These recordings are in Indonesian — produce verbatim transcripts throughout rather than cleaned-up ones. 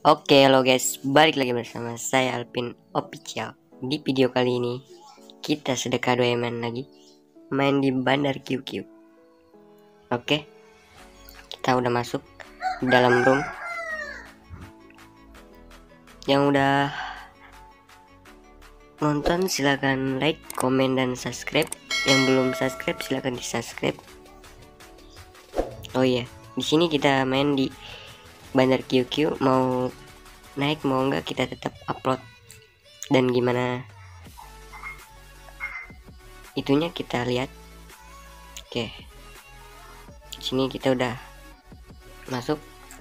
Oke, halo guys, balik lagi bersama saya Alpin Official. Di video kali ini kita sedekah dua main lagi, main di Bandar Q Q. Oke, kita udah masuk di dalam room. Yang udah nonton silahkan like, komen, dan subscribe. Yang belum subscribe silahkan di subscribe. Oh iya, di sini kita main di Bandar Q Q. Mau naik mau enggak kita tetap upload, dan gimana itunya kita lihat. Oke, sini kita udah masuk.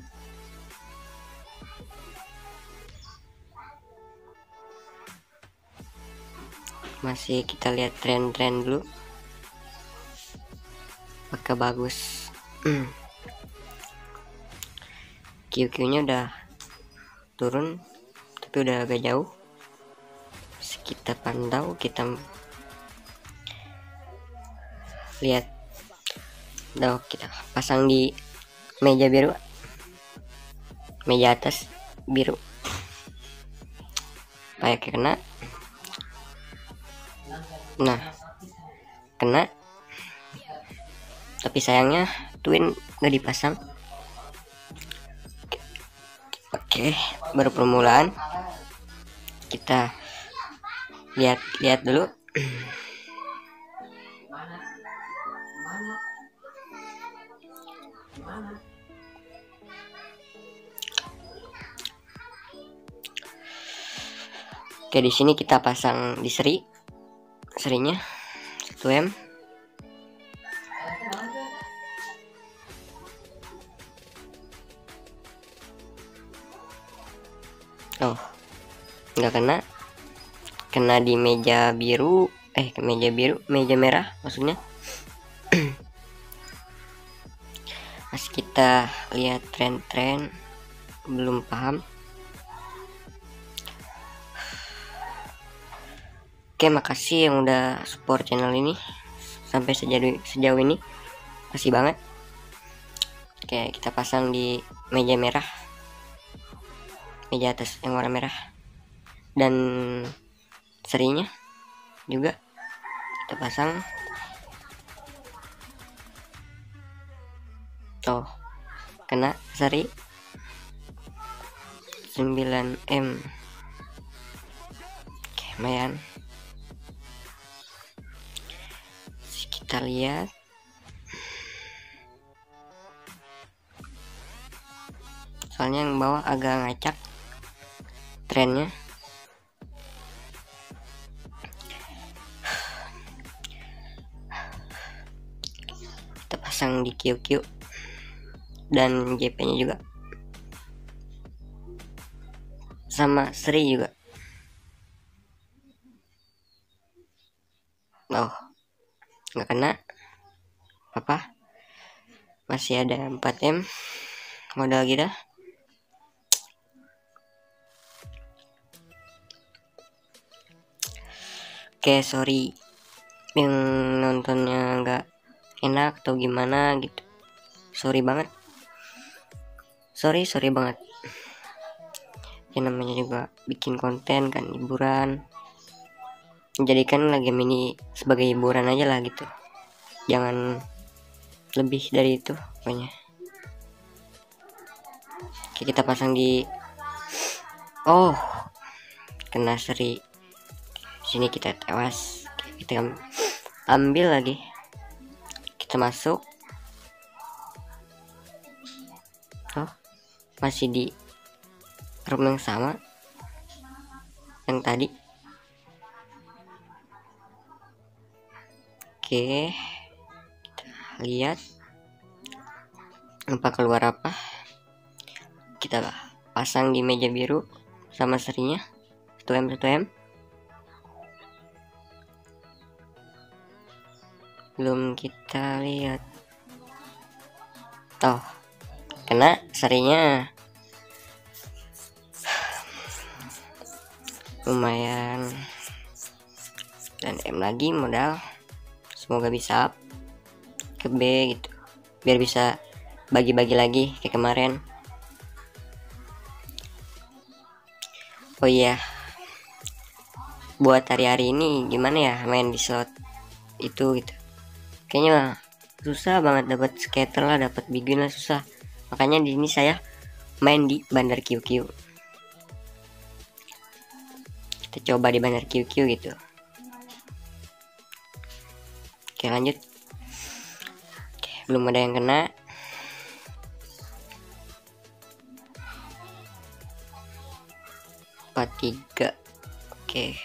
Masih kita lihat tren-tren dulu, apakah bagus. Q Q nya udah turun tapi udah agak jauh. Kita pantau, kita lihat. Udah kita pasang di meja biru, meja atas biru, kayak kena. Nah, kena, tapi sayangnya twin nggak dipasang. Oke, baru permulaan. Kita lihat-lihat dulu. Oke, di sini kita pasang di seri, serinya satu M. Oh, nggak kena. Kena di meja biru, eh ke meja biru, meja merah maksudnya. Masih kita lihat tren-tren, belum paham. Oke, makasih yang udah support channel ini sampai sejauh sejauh ini, makasih banget. Oke, kita pasang di meja merah, meja atas yang warna merah, dan serinya juga kita pasang. Oh, kena seri sembilan M. Oke, lumayan. Kita lihat. Soalnya yang bawah agak ngacak trennya. Kita pasang di Q Q dan J P nya juga, sama seri juga. Oh, nggak kena apa, masih ada empat M modal kita. Oke, sorry yang nontonnya nggak enak atau gimana gitu, sorry banget, sorry sorry banget. Yang namanya juga bikin konten kan, hiburan, menjadikan lagi mini sebagai hiburan aja lah gitu, jangan lebih dari itu pokoknya. Oke, kita pasang di, oh kena seri. Sini kita tewas. Oke, kita ambil lagi, kita masuk. Oh, masih di room yang sama yang tadi. Oke, kita lihat apa keluar apa. Kita pasang di meja biru sama serinya satu M satu M. Belum kita lihat. Oh, kena serinya. Lumayan, dan M lagi modal. Semoga bisa up ke B gitu, biar bisa bagi-bagi lagi kayak kemarin. Oh iya, buat hari-hari ini gimana ya main di slot itu gitu, kayaknya susah banget dapat scatter lah, dapat big win lah, susah. Makanya di sini saya main di bandar Q Q. Kita coba di bandar Q Q gitu. Oke, lanjut. Oke, belum ada yang kena. empat tiga. Oke.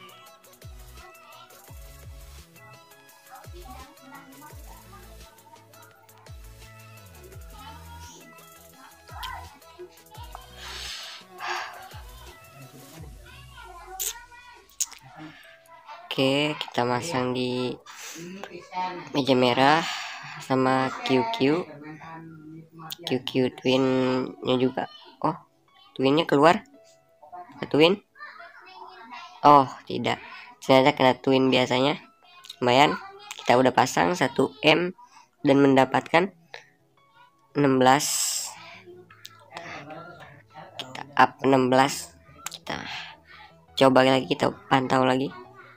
Oke, kita masang di meja merah sama Q Q. Q Q twinnya juga. Oh, twinnya keluar. Twin. Oh, tidak. Ternyata kena twin biasanya. Lumayan. Kita udah pasang satu M dan mendapatkan enam belas. Kita up enam belas. Kita coba lagi, kita pantau lagi.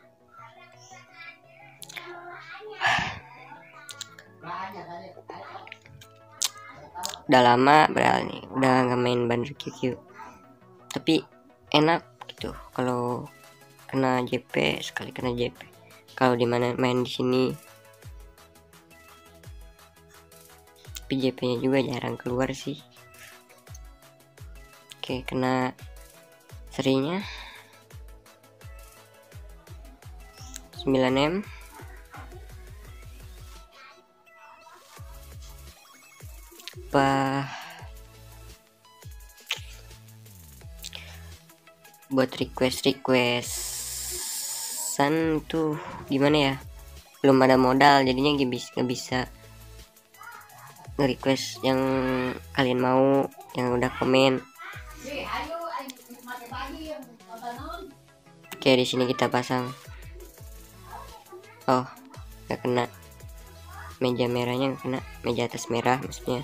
Udah lama berani, udah nggak main bandar Q Q. Tapi enak gitu kalau kena J P, sekali kena J P. Kalau dimana main di sini, tapi J P-nya juga jarang keluar sih. Oke, kena serinya sembilan M. Apa buat request requestan tuh gimana ya, belum ada modal jadinya nggak bisa nggak bisa nge-request yang kalian mau, yang udah komen. Oke, di sini kita pasang. Oh, nggak kena. Meja merahnya nggak kena, meja atas merah maksudnya.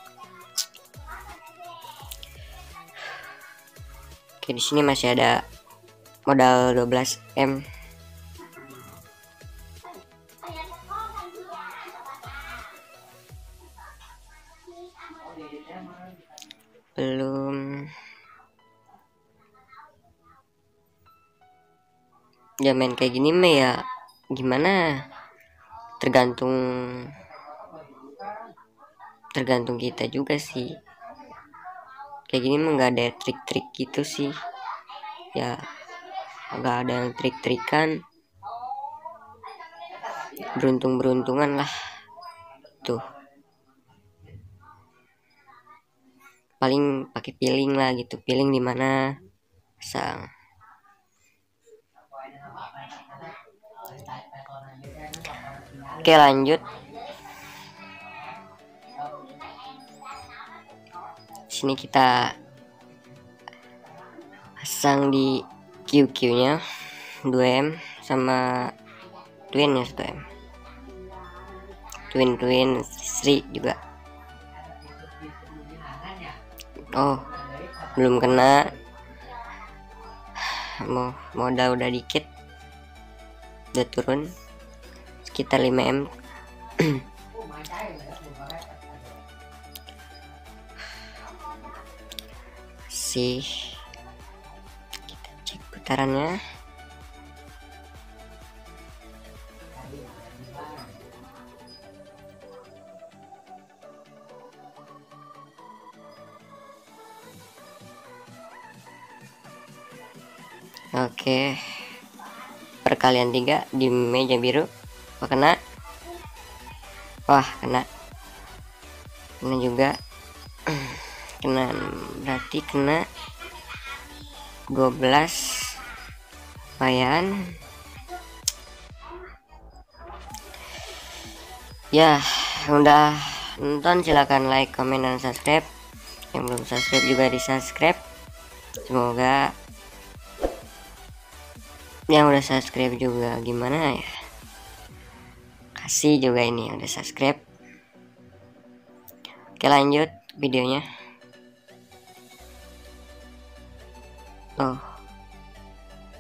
Oke, di sini masih ada modal dua belas M. Belum. Ya main kayak gini mah ya gimana? Tergantung tergantung kita juga sih. Kayak gini mah nggak ada trik-trik gitu sih. Ya nggak ada yang trik-trikan, beruntung-beruntungan lah tuh, paling pakai piling lah gitu, piling di mana pasang. Oke, lanjut. Sini kita pasang di Q Q-nya dua M sama twinnya satu M. Twin twin Sri juga. Oh, belum kena. Mau modal udah dikit, udah turun sekitar lima M. Sih, kita cek putarannya. Oke, perkalian tiga di meja biru. Wah, kena. Wah, kena. Kena juga. Kena, berarti kena dua belas. Lumayan. Ya, udah nonton silahkan like, komen, dan subscribe. Yang belum subscribe juga di subscribe. Semoga yang udah subscribe juga gimana ya, kasih juga ini yang udah subscribe. Oke, lanjut videonya. Oh,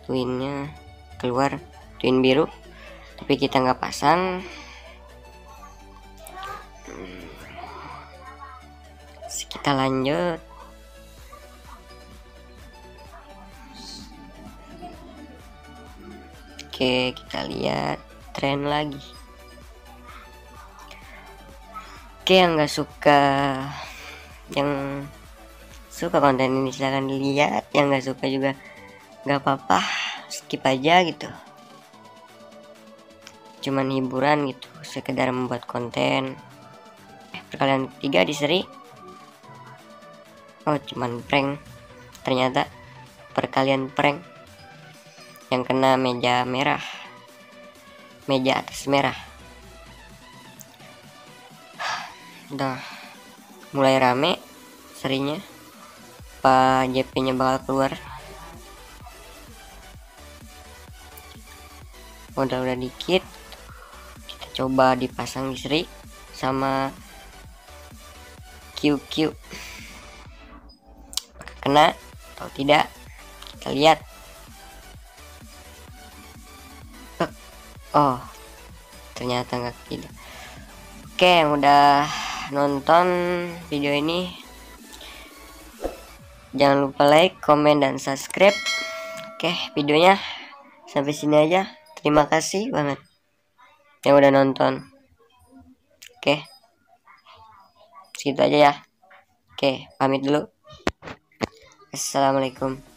twinnya keluar, twin biru, tapi kita nggak pasang. Kita lanjut. Oke, kita lihat tren lagi. Oke, yang nggak suka, yang suka konten ini silahkan dilihat, yang nggak suka juga nggak apa-apa, skip aja gitu. Cuman hiburan gitu, sekedar membuat konten. Perkalian ketiga di seri. Oh, cuman prank. Ternyata perkalian prank yang kena meja merah, meja atas merah. Udah mulai rame serinya, Pak J P nya bakal keluar. Modal udah dikit, kita coba dipasang di seri sama Q Q, kena atau tidak, kita lihat. Oh, ternyata nggak tidak. Oke, yang udah nonton video ini jangan lupa like, komen, dan subscribe. Oke, videonya sampai sini aja. Terima kasih banget yang udah nonton. Oke, segitu aja ya. Oke, pamit dulu. Assalamualaikum.